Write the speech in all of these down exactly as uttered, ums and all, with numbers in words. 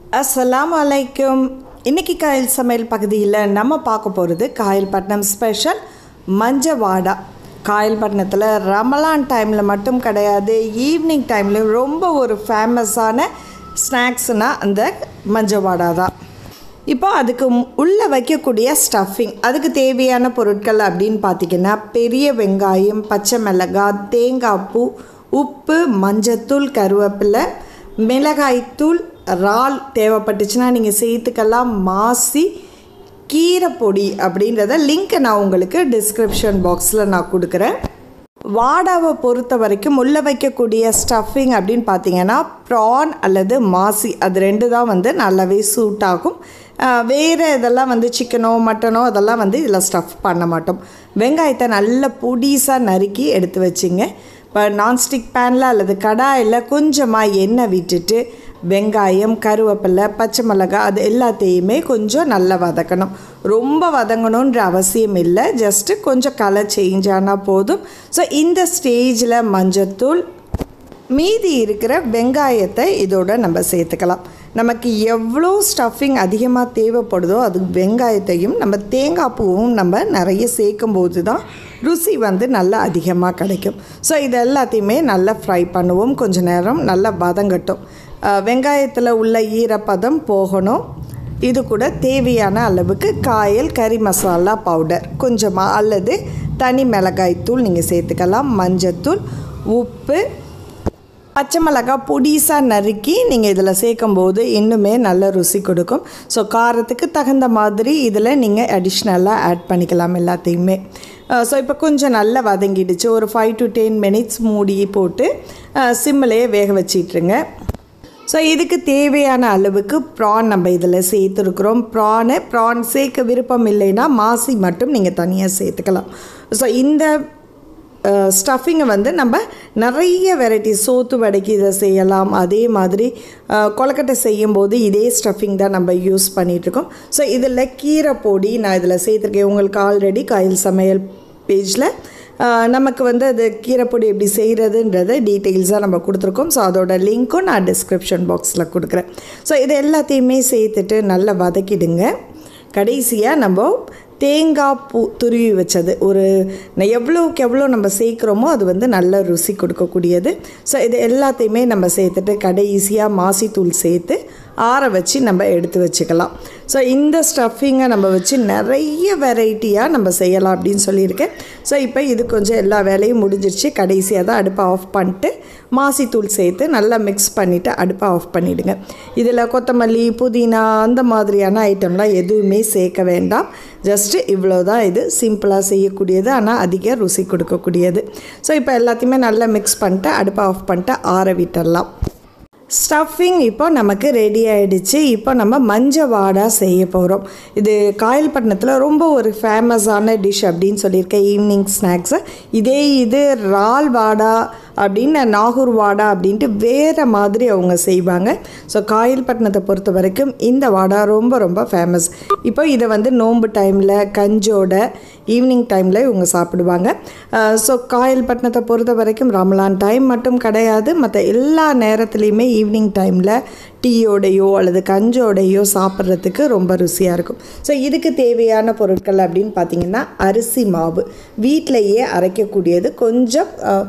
அஸ்ஸலாமு அலைக்கும். இன்றைக்கி காயல் சமையல் பகுதியில் நம்ம பார்க்க போகிறது காயல்பட்டினம் ஸ்பெஷல் மஞ்ச வாடா. காயல்பட்டினத்தில் ரமலான் டைமில் மட்டும் கிடையாது, ஈவினிங் டைம்லேயும் ரொம்ப ஒரு ஃபேமஸான ஸ்நாக்ஸ்னால் அந்த மஞ்ச வாடா தான். இப்போ அதுக்கு உள்ளே வைக்கக்கூடிய ஸ்டஃபிங், அதுக்கு தேவையான பொருட்கள் அப்படின்னு பார்த்திங்கன்னா பெரிய வெங்காயம், பச்சை மிளகாய், தேங்காய் பூ, உப்பு, மஞ்சத்தூள், கருவேப்பிலை, மிளகாய்த்தூள், இறால் தேவைப்பட்டுச்சுன்னா நீங்கள் சேர்த்துக்கலாம், மாசி, கீரை பொடி அப்படின்றத லிங்க்கை நான் உங்களுக்கு டிஸ்கிரிப்ஷன் பாக்ஸில் நான் கொடுக்குறேன். வாடாவை பொறுத்த வரைக்கும் உள்ளே வைக்கக்கூடிய ஸ்டஃபிங் அப்படின்னு பார்த்தீங்கன்னா ப்ரான் அல்லது மாசி, அது ரெண்டு தான் வந்து நல்லாவே சூட் ஆகும். வேறு இதெல்லாம் வந்து சிக்கனோ மட்டனோ அதெல்லாம் வந்து இதில் ஸ்டஃப் பண்ண மாட்டோம். வெங்காயத்தை நல்ல பொடிசாக நறுக்கி எடுத்து வச்சிங்க. இப்போ நான்ஸ்டிக் பேனில் அல்லது கடாயில் கொஞ்சமாக எண்ணெய் விட்டுட்டு வெங்காயம், கருவேப்பிலை, பச்சை மிளகாய் அது எல்லாத்தையுமே கொஞ்சம் நல்லா வதக்கணும். ரொம்ப வதங்கணுன்ற அவசியம் இல்லை, ஜஸ்ட்டு கொஞ்சம் கலர் சேஞ்ச் ஆனால் போதும். ஸோ இந்த ஸ்டேஜில் மஞ்சத்தூள், மீதி இருக்கிற வெங்காயத்தை இதோட நம்ம சேர்த்துக்கலாம். நமக்கு எவ்வளோ ஸ்டஃபிங் அதிகமாக தேவைப்படுதோ அது வெங்காயத்தையும் நம்ம தேங்காய் பூவும் நம்ம நிறைய சேர்க்கும் போது தான் ருசி வந்து நல்லா அதிகமாக கிடைக்கும். ஸோ இது எல்லாத்தையுமே நல்லா ஃப்ரை பண்ணுவோம். கொஞ்சம் நேரம் நல்லா வதங்கட்டும். வெங்காயத்தில் உள்ள ஈரப்பதம் போகணும். இது கூட தேவையான அளவுக்கு காயல் கறி மசாலா பவுடர் கொஞ்சமாக அல்லது தனி மிளகாய்த்தூள் நீங்கள் சேர்த்துக்கலாம், மஞ்சத்தூள், உப்பு, பச்சை மிளகாய் பொடிசாக நறுக்கி நீங்கள் இதில் சேர்க்கும்போது இன்னுமே நல்ல ருசி கொடுக்கும். ஸோ காரத்துக்கு தகுந்த மாதிரி இதில் நீங்கள் அடிஷ்னலாக ஆட் பண்ணிக்கலாம் எல்லாத்தையுமே. ஸோ இப்போ கொஞ்சம் நல்லா வதங்கிடுச்சு. ஒரு ஃபைவ் டு டென் மினிட்ஸ் மூடி போட்டு சிம்மிலேயே வேக வச்சிட்ருங்க. ஸோ இதுக்கு தேவையான அளவுக்கு ப்ரான் நம்ம இதில் சேர்த்துருக்குறோம். ப்ரானு ப்ரான் சேர்க்க விருப்பம் இல்லைன்னா மாசி மட்டும் நீங்கள் தனியாக சேர்த்துக்கலாம். ஸோ இந்த ஸ்டஃபிங்கை வந்து நம்ம நிறைய வெரைட்டி சோத்து வடைக்கு இதை செய்யலாம். அதே மாதிரி கொலக்கட்டை செய்யும்போது இதே ஸ்டஃபிங் தான் நம்ம யூஸ் பண்ணிகிட்ருக்கோம். ஸோ இதில் கீரை பொடி நான் இதில் சேர்த்துருக்கேன். உங்களுக்கு ஆல்ரெடி காயல் சமையல் பேஜில் நமக்கு வந்து அது கீரை பொடி எப்படி செய்கிறதுன்றதை டீட்டெயில்ஸாக நம்ம கொடுத்துருக்கோம். ஸோ அதோட லிங்க்கும் நான் டிஸ்கிரிப்ஷன் பாக்ஸில் கொடுக்குறேன். ஸோ இது எல்லாத்தையுமே சேர்த்துட்டு நல்லா வதக்கிடுங்க. கடைசியாக நம்ம தேங்காய் பூ துருவி வச்சது ஒரு எவ்வளோக்கு எவ்வளோ நம்ம சேர்க்குறோமோ அது வந்து நல்ல ருசி கொடுக்கக்கூடியது. ஸோ இது எல்லாத்தையுமே நம்ம சேர்த்துட்டு கடைசியாக மாசித்தூள் சேர்த்து ஆற வச்சு நம்ம எடுத்து வச்சுக்கலாம். ஸோ இந்த ஸ்டஃபிங்கை நம்ம வச்சு நிறைய வெரைட்டியாக நம்ம செய்யலாம் அப்படின்னு சொல்லியிருக்கேன். ஸோ இப்போ இது கொஞ்சம் எல்லா வேலையும் முடிஞ்சிருச்சு. கடைசியாக தான் அடுப்பை ஆஃப் பண்ணிட்டு மாசித்தூள் சேர்த்து நல்லா மிக்ஸ் பண்ணிவிட்டு அடுப்பை ஆஃப் பண்ணிவிடுங்க. இதில் கொத்தமல்லி, புதினா அந்த மாதிரியான ஐட்டம்லாம் எதுவுமே சேர்க்க வேண்டாம். ஜஸ்ட்டு இவ்வளோ தான். இது சிம்பிளாக செய்யக்கூடியது, ஆனால் அதிக ருசி கொடுக்கக்கூடியது. ஸோ இப்போ எல்லாத்தையுமே நல்லா மிக்ஸ் பண்ணிட்டு அடுப்பை ஆஃப் பண்ணிட்டு ஆற விட்டுடலாம். ஸ்டஃபிங் இப்போ நமக்கு ரெடி ஆகிடுச்சு. இப்போ நம்ம மஞ்ச வாடா செய்ய போகிறோம். இது காயல்பட்டினத்தில் ரொம்ப ஒரு ஃபேமஸான டிஷ் அப்படின்னு சொல்லியிருக்கேன், ஈவினிங் ஸ்நாக்ஸு. இதே இது இறால் வாடா அப்படின்னு நாகூர் வாடா அப்படின்ட்டு வேறு மாதிரி அவங்க செய்வாங்க. ஸோ காயல்பட்டினத்தை பொறுத்த வரைக்கும் இந்த வாடா ரொம்ப ரொம்ப ஃபேமஸ். இப்போ இதை வந்து நோன்பு டைமில் கஞ்சோட ஈவினிங் டைமில் இவங்க சாப்பிடுவாங்க. ஸோ காயல்பட்டினத்தை பொறுத்த வரைக்கும் ரமலான் டைம் மட்டும் கிடையாது, மற்ற எல்லா நேரத்துலேயுமே ஈவினிங் டைமில் டீயோடையோ அல்லது கஞ்சோடையோ சாப்பிட்றதுக்கு ரொம்ப ருசியாக இருக்கும். ஸோ இதுக்கு தேவையான பொருட்கள் அப்படின்னு பார்த்திங்கன்னா அரிசி மாவு வீட்டிலையே அரைக்கக்கூடியது, கொஞ்சம்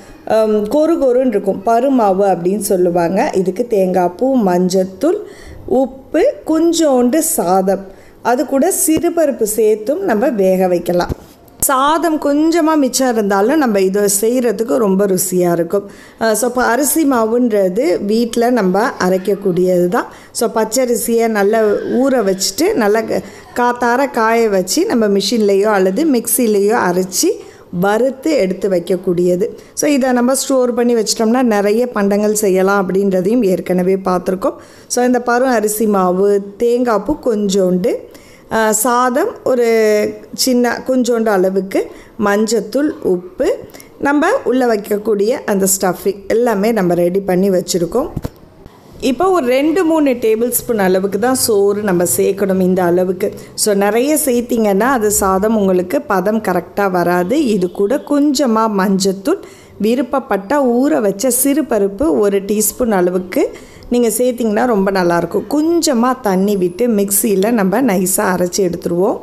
கொரு கொருன்னு இருக்கும், பருமாவு அப்படின்னு சொல்லுவாங்க. இதுக்கு தேங்காய் பூ, மஞ்சத்தூள், உப்பு, கொஞ்சோண்டு சாதம், அது கூட சிறுபருப்பு சேர்த்தும் நம்ம வேக வைக்கலாம். சாதம் கொஞ்சமாக மிச்சம் இருந்தாலும் நம்ம இதை செய்கிறதுக்கு ரொம்ப ருசியாக இருக்கும். ஸோ இப்போ அரிசி மாவுன்றது வீட்டில் நம்ம அரைக்கக்கூடியது தான். ஸோ பச்சரிசியை நல்லா ஊற வச்சுட்டு நல்லா காத்தார காய வச்சு நம்ம மிஷின்லேயோ அல்லது மிக்சிலேயோ அரைச்சி வறுத்து எடுத்து வைக்கக்கூடியது. ஸோ இதை நம்ம ஸ்டோர் பண்ணி வச்சிட்டோம்னா நிறைய பண்டங்கள் செய்யலாம் அப்படின்றதையும் ஏற்கனவே பார்த்துருக்கோம். ஸோ இந்த பரும் அரிசி மாவு, தேங்காய் பூ கொஞ்சோண்டு, சாதம் ஒரு சின்ன கொஞ்சோண்டு அளவுக்கு, மஞ்சத்தூள், உப்பு, நம்ம உள்ளே வைக்கக்கூடிய அந்த ஸ்டஃபிங் எல்லாமே நம்ம ரெடி பண்ணி வச்சுருக்கோம். இப்போ ஒரு ரெண்டு மூணு டேபிள் ஸ்பூன் அளவுக்கு தான் சோறு நம்ம சேர்க்கணும் இந்த அளவுக்கு. ஸோ நிறைய சேர்த்திங்கன்னா அது சாதம் உங்களுக்கு பதம் கரெக்டாக வராது. இது கூட கொஞ்சமாக மஞ்சத்தூள், விருப்பப்பட்டால் ஊற வச்ச சிறுபருப்பு ஒரு டீஸ்பூன் அளவுக்கு நீங்கள் சேர்த்திங்கன்னா ரொம்ப நல்லாயிருக்கும். கொஞ்சமாக தண்ணி விட்டு மிக்சியில் நம்ம நைஸாக அரைச்சி எடுத்துருவோம்.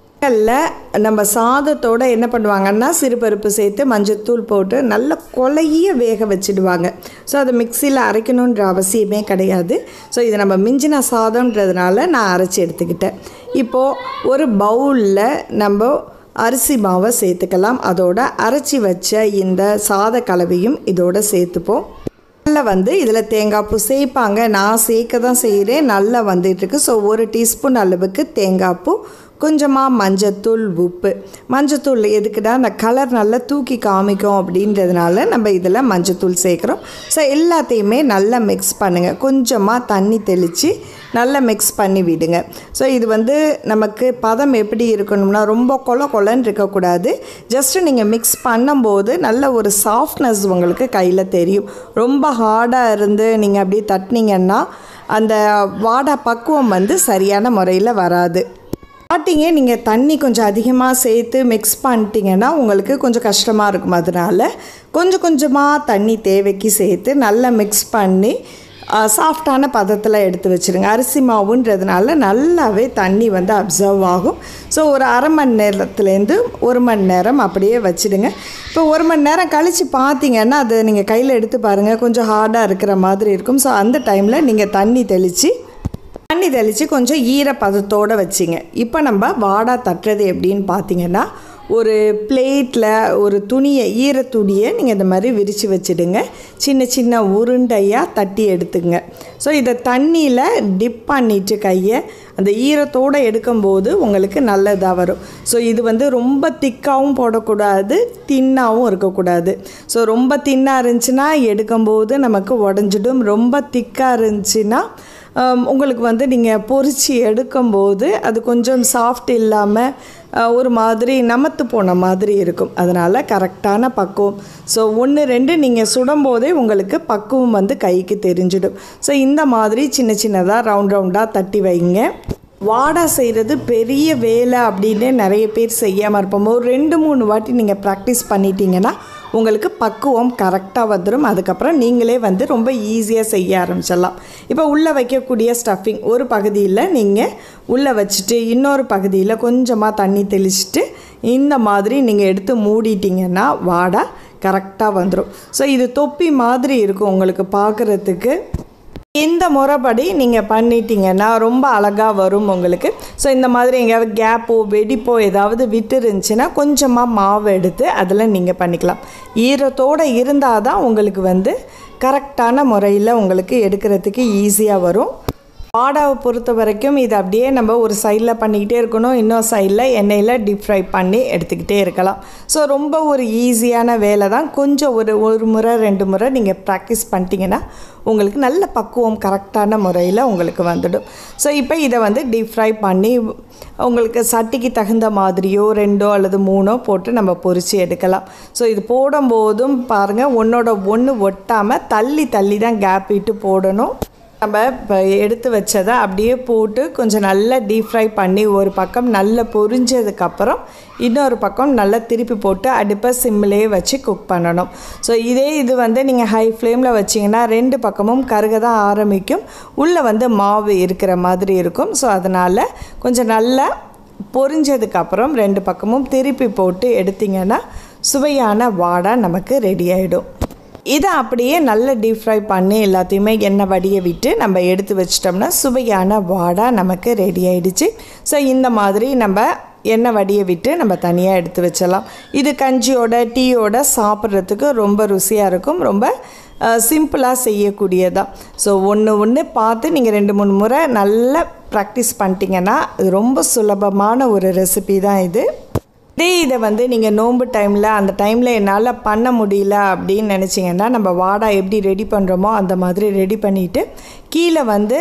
நம்ம சாதத்தோடு என்ன பண்ணுவாங்கன்னா சிறுபருப்பு சேர்த்து மஞ்சத்தூள் போட்டு நல்ல கொலைய வேக வச்சுடுவாங்க. ஸோ அதை மிக்சியில் அரைக்கணுன்ற அவசியமே கிடையாது. ஸோ இது நம்ம மிஞ்சின சாதம்ன்றதுனால நான் அரைச்சி எடுத்துக்கிட்டேன். இப்போது ஒரு பவுலில் நம்ம அரிசி மாவை சேர்த்துக்கலாம். அதோட அரைச்சி வச்ச இந்த சாத கலவையும் இதோட சேர்த்துப்போம். நல்லா வந்து இதில் தேங்காய் பூ சேர்ப்பாங்க. நான் சேர்க்க தான் செய்கிறேன். நல்லா வந்துட்டுருக்கு. ஸோ ஒரு டீஸ்பூன் அளவுக்கு தேங்காய் பூ, கொஞ்சமாக மஞ்சத்தூள், உப்பு. மஞ்சத்தூள் எதுக்குடா அந்த கலர் நல்லா தூக்கி காமிக்கும் அப்படின்றதுனால நம்ம இதில் மஞ்சத்தூள் சேர்க்குறோம். ஸோ எல்லாத்தையுமே நல்லா மிக்ஸ் பண்ணுங்கள். கொஞ்சமாக தண்ணி தெளித்து நல்லா மிக்ஸ் பண்ணி விடுங்க. ஸோ இது வந்து நமக்கு பதம் எப்படி இருக்கணும்னா ரொம்ப கொல கொலன்னு இருக்கக்கூடாது. ஜஸ்ட்டு நீங்கள் மிக்ஸ் பண்ணும்போது நல்ல ஒரு சாஃப்ட்னஸ் உங்களுக்கு கையில் தெரியும். ரொம்ப ஹார்டாக இருந்து நீங்கள் அப்படியே தட்டினீங்கன்னா அந்த வாடை பக்குவம் வந்து சரியான முறையில் வராது. ஸ்டார்டிங்கே நீங்கள் தண்ணி கொஞ்சம் அதிகமாக சேர்த்து மிக்ஸ் பண்ணிட்டீங்கன்னா உங்களுக்கு கொஞ்சம் கஷ்டமாக இருக்கும். அதனால் கொஞ்சம் கொஞ்சமாக தண்ணி தேவைக்கு சேர்த்து நல்லா மிக்ஸ் பண்ணி சாஃப்டான பதத்தில் எடுத்து வச்சுருங்க. அரிசி மாவுன்றதுனால நல்லாவே தண்ணி வந்து அப்சர்வ் ஆகும். ஸோ ஒரு அரை மணி நேரத்துலேருந்து ஒரு மணி நேரம் அப்படியே வச்சுடுங்க. இப்போ ஒரு மணி நேரம் கழித்து பார்த்தீங்கன்னா அது நீங்கள் கையில் எடுத்து பாருங்கள், கொஞ்சம் ஹார்டாக இருக்கிற மாதிரி இருக்கும். ஸோ அந்த டைமில் நீங்கள் தண்ணி தெளித்து தண்ணி தெளித்து கொஞ்சம் ஈரப்பதத்தோடு வச்சிங்க. இப்போ நம்ம வாடா தட்டுறது எப்படின்னு பார்த்தீங்கன்னா ஒரு பிளேட்டில் ஒரு துணியை ஈர துணியை நீங்கள் இந்த மாதிரி விரித்து வச்சுடுங்க. சின்ன சின்ன உருண்டையாக தட்டி எடுத்துங்க. ஸோ இதை தண்ணியில் டிப் பண்ணிவிட்டு கையை அந்த ஈரத்தோடு எடுக்கும்போது உங்களுக்கு நல்லதாக வரும். ஸோ இது வந்து ரொம்ப திக்காகவும் போடக்கூடாது, தின்னாகவும் இருக்கக்கூடாது. ஸோ ரொம்ப தின்னாக இருந்துச்சுன்னா எடுக்கும்போது நமக்கு உடஞ்சிடும். ரொம்ப திக்காக இருந்துச்சுன்னா உங்களுக்கு வந்து நீங்கள் பொரித்து எடுக்கும்போது அது கொஞ்சம் சாஃப்ட் இல்லாமல் ஒரு மாதிரி நமத்து போன மாதிரி இருக்கும். அதனால் கரெக்டான பக்குவம். ஸோ ஒன்று ரெண்டு நீங்கள் சுடும்போதே உங்களுக்கு பக்குவம் வந்து கைக்கு தெரிஞ்சிடும். ஸோ இந்த மாதிரி சின்ன சின்னதாக ரவுண்ட் ரவுண்டாக தட்டி வைங்க. வாடா செய்கிறது பெரிய வேலை அப்படின்னு நிறைய பேர் செய்யாமல் இருப்போம். ஒரு ரெண்டு மூணு வாட்டி நீங்கள் ப்ராக்டிஸ் பண்ணிட்டீங்கன்னா உங்களுக்கு பக்குவம் கரெக்டாக வந்துடும். அதுக்கப்புறம் நீங்களே வந்து ரொம்ப ஈஸியாக செய்ய ஆரம்பிச்சிடலாம். இப்போ உள்ளே வைக்கக்கூடிய ஸ்டஃபிங் ஒரு பகுதியில் நீங்கள் உள்ளே வச்சுட்டு இன்னொரு பகுதியில் கொஞ்சமாக தண்ணி தெளிச்சுட்டு இந்த மாதிரி நீங்கள் எடுத்து மூடிட்டிங்கன்னா வாடா கரெக்டாக வந்துடும். ஸோ இது தொப்பி மாதிரி இருக்கும் உங்களுக்கு பார்க்குறதுக்கு. இந்த முறைப்படி நீங்கள் பண்ணிட்டீங்கன்னா ரொம்ப அழகாக வரும் உங்களுக்கு. ஸோ இந்த மாதிரி எங்கேயாவது கேப்போ வெடிப்போ ஏதாவது விட்டு இருந்துச்சுன்னா கொஞ்சமாக மாவு எடுத்து அதில் நீங்கள் பண்ணிக்கலாம். ஈரத்தோடு இருந்தால் தான் உங்களுக்கு வந்து கரெக்டான முறையில் உங்களுக்கு எடுக்கிறதுக்கு ஈஸியாக வரும். வாடாவை பொறுத்த வரைக்கும் இது அப்படியே நம்ம ஒரு சைடில் பண்ணிக்கிட்டே இருக்கணும், இன்னொரு சைடில் எண்ணெயில் டீப் ஃப்ரை பண்ணி எடுத்துக்கிட்டே இருக்கலாம். ஸோ ரொம்ப ஒரு ஈஸியான வேலை தான். கொஞ்சம் ஒரு ஒரு முறை ரெண்டு முறை நீங்கள் ப்ராக்டிஸ் பண்ணிட்டீங்கன்னா உங்களுக்கு நல்ல பக்குவம் கரெக்டான முறையில் உங்களுக்கு வந்துடும். ஸோ இப்போ இதை வந்து டீப் ஃப்ரை பண்ணி உங்களுக்கு சட்டிக்கு தகுந்த மாதிரியோ ரெண்டோ அல்லது மூணோ போட்டு நம்ம பொரித்து எடுக்கலாம். ஸோ இது போடும்போதும் பாருங்கள் ஒன்றோட ஒன்று ஒட்டாமல் தள்ளி தள்ளி தான் கேப் விட்டு போடணும். நம்ம இப்போ எடுத்து வச்சதை அப்படியே போட்டு கொஞ்சம் நல்லா டீப் ஃப்ரை பண்ணி ஒரு பக்கம் நல்லா பொரிஞ்சதுக்கப்புறம் இன்னொரு பக்கம் நல்லா திருப்பி போட்டு அடுப்பை சிம்மிலேயே வச்சு குக் பண்ணணும். ஸோ இதே இது வந்து நீங்கள் ஹை ஃப்ளேமில் வச்சிங்கன்னா ரெண்டு பக்கமும் கருக தான் ஆரம்பிக்கும், உள்ளே வந்து மாவு இருக்கிற மாதிரி இருக்கும். ஸோ அதனால் கொஞ்சம் நல்லா பொரிஞ்சதுக்கப்புறம் ரெண்டு பக்கமும் திருப்பி போட்டு எடுத்திங்கன்னா சுவையான வாடை நமக்கு ரெடி ஆகிடும். இதை அப்படியே நல்ல டீப் ஃப்ரை பண்ணி எல்லாத்தையுமே எண்ணெய் வடிய விட்டு நம்ம எடுத்து வச்சிட்டோம்னா சுவையான வாடை நமக்கு ரெடி ஆகிடுச்சு. ஸோ இந்த மாதிரி நம்ம எண்ணெய் வடிய விட்டு நம்ம தனியாக எடுத்து வச்சிடலாம். இது கஞ்சியோட டீயோட சாப்பிட்றதுக்கு ரொம்ப ருசியாக இருக்கும். ரொம்ப சிம்பிளாக செய்யக்கூடியதான். ஸோ ஒன்று ஒன்று பார்த்து நீங்கள் ரெண்டு மூணு முறை நல்லா ப்ராக்டிஸ் பண்ணிட்டீங்கன்னா இது ரொம்ப சுலபமான ஒரு ரெசிபி தான் இது. இதே இதை வந்து நீங்கள் நோன்பு டைமில் அந்த டைமில் என்னால் பண்ண முடியல அப்படின்னு நினச்சிங்கன்னா நம்ம வாடா எப்படி ரெடி பண்ணுறோமோ அந்த மாதிரி ரெடி பண்ணிவிட்டு கீழே வந்து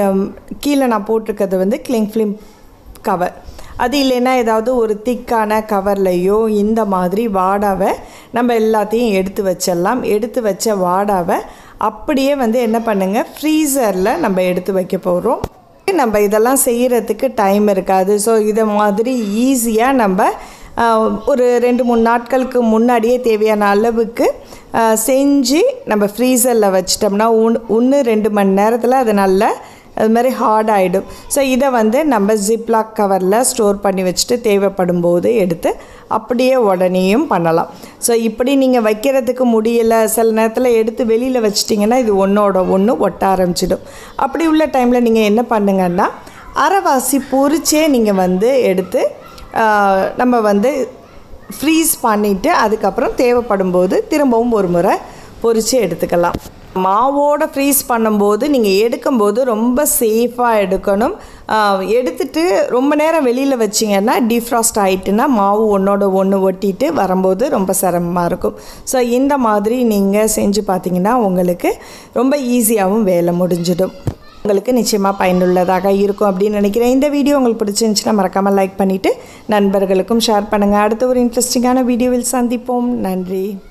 கீழே நான் போட்டிருக்கிறது வந்து கிளிங் ஃபிலிம் கவர், அது இல்லைன்னா ஏதாவது ஒரு திக்கான கவர்லையோ இந்த மாதிரி வாடாவை நம்ம எல்லாத்தையும் எடுத்து வச்சிடலாம். எடுத்து வச்ச வாடாவை அப்படியே வந்து என்ன பண்ணுங்கள் ஃப்ரீசரில் நம்ம எடுத்து வைக்க போகிறோம். நம்ம இதெல்லாம் செய்கிறதுக்கு டைம் இருக்காது. ஸோ இதை மாதிரி ஈஸியாக நம்ம ஒரு ரெண்டு மூணு நாட்களுக்கு முன்னாடியே தேவையான அளவுக்கு செஞ்சு நம்ம ஃப்ரீசரில் வச்சிட்டோம்னா ஒன்று ஒன்று ரெண்டு மணி நேரத்தில் அது நல்லா அது மாதிரி ஹார்ட் ஆகிடும். ஸோ இதை வந்து நம்ம ஜிப்லாக் கவரில் ஸ்டோர் பண்ணி வச்சுட்டு தேவைப்படும் போது எடுத்து அப்படியே உடனேயும் பண்ணலாம். ஸோ இப்படி நீங்கள் வைக்கிறதுக்கு முடியலை, சில நேரத்தில் எடுத்து வெளியில் வச்சிட்டிங்கன்னா இது ஒன்றோட ஒன்று ஒட்ட ஆரம்பிச்சிடும். அப்படி உள்ள டைமில் நீங்கள் என்ன பண்ணுங்கன்னா அரைவாசி பொரிச்சே நீங்கள் வந்து எடுத்து நம்ம வந்து ஃப்ரீஸ் பண்ணிவிட்டு அதுக்கப்புறம் தேவைப்படும் போது திரும்பவும் ஒரு முறை பொரித்து எடுத்துக்கலாம். மாவோடு ஃப்ரீஸ் பண்ணும்போது நீங்கள் எடுக்கும்போது ரொம்ப சேஃபாக எடுக்கணும். எடுத்துட்டு ரொம்ப நேரம் வெளியில் வச்சிங்கன்னா டீஃப்ராஸ்ட் ஆகிட்டுன்னா மாவு ஒன்றோட ஒன்று ஒட்டிட்டு வரும்போது ரொம்ப சிரமமாக இருக்கும். ஸோ இந்த மாதிரி நீங்கள் செஞ்சு பார்த்தீங்கன்னா உங்களுக்கு ரொம்ப ஈஸியாகவும் வேலை முடிஞ்சிடும். உங்களுக்கு நிச்சயமாக பயனுள்ளதாக இருக்கும் அப்படின்னு நினைக்கிறேன். இந்த வீடியோ உங்களுக்கு பிடிச்சிருந்துச்சுன்னா மறக்காமல் லைக் பண்ணிவிட்டு நண்பர்களுக்கும் ஷேர் பண்ணுங்கள். அடுத்த ஒரு இன்ட்ரெஸ்டிங்கான வீடியோவில் சந்திப்போம். நன்றி.